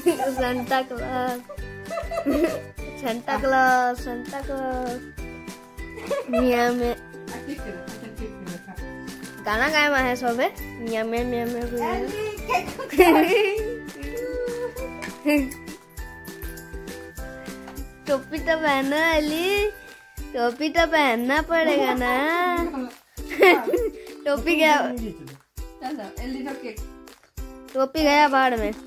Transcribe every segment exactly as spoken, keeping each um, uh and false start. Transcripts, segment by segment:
Santa Claus. Santa Claus, Santa Claus. Mia mia. गाना गाए में है सब है मिया मिया मिया मिया टोपी तो पहनना अली, टोपी तो पहनना पड़ेगा ना। टोपी गया, टोपी गया बाढ़ में।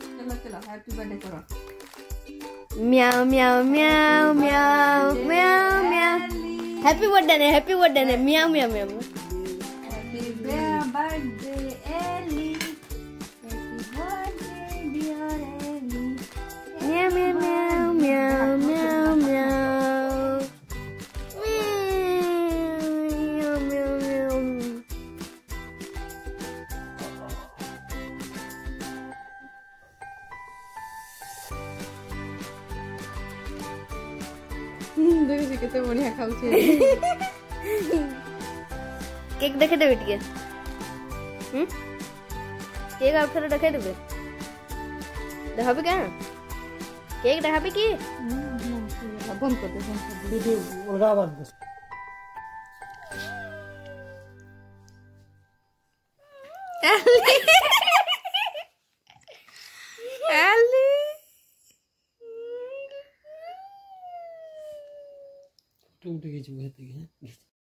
म्याओ म्याओ म्याओ म्याओ म्याओ म्याओ। हैप्पी बर्थडे ने, हैप्पी बर्थडे ने, म्याओ म्याओ म्याओ। Meow meow meow meow meow meow. Meow meow meow. देखिए कितने बढ़िया खाऊचे। केक देखे दे बेटिए। हम्म? केक आप थोड़ा देखे दे बे। देखा भी क्या? केक देखा भी की? बंद कर दे, बंद कर दे। वीडियो उड़ा बंद कर। एली टूट गई जो है।